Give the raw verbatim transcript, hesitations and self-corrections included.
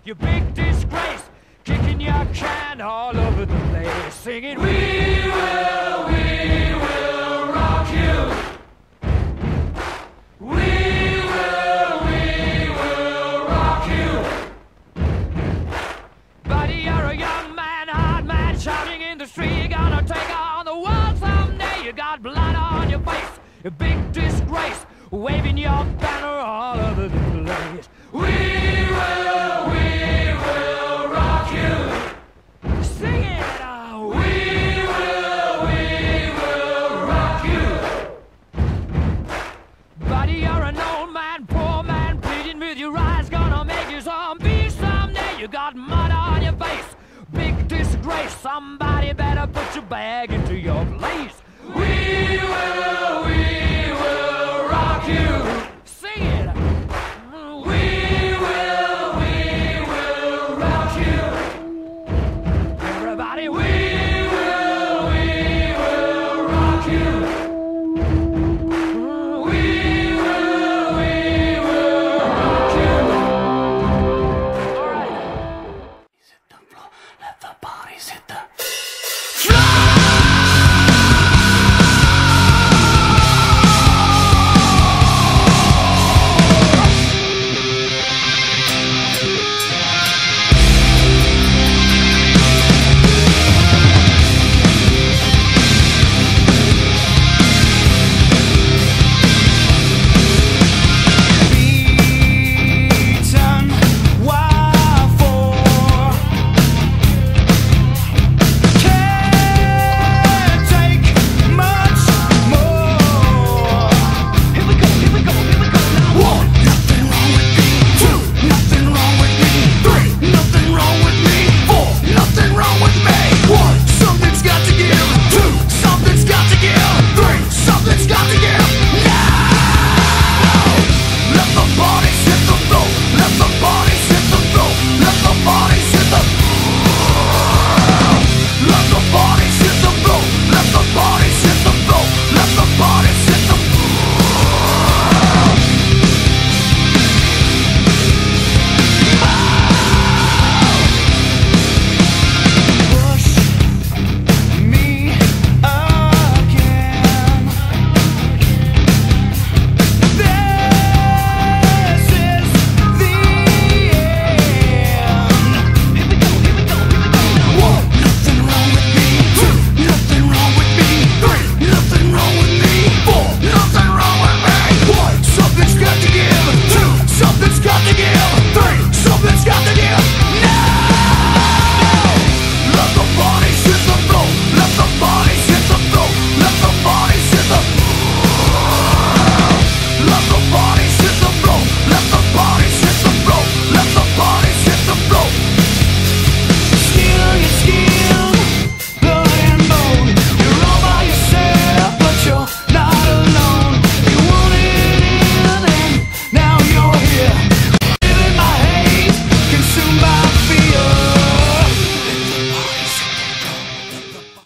you big disgrace, kicking your can all over the place, singing, we will, we will rock you. We will, we will rock you. Buddy, you're a young man, hard man, shouting in the street, you're gonna take on the world someday. You got blood on your face, a big disgrace, waving your banner all over the place. We will, we will rock you. Sing it out. We will, we will rock you. Buddy, you're an old man, poor man, pleading with your eyes, gonna make you zombie someday. You got mud on your face, big disgrace. Somebody better put your bag into your place. We will, we will rock you. Sing it.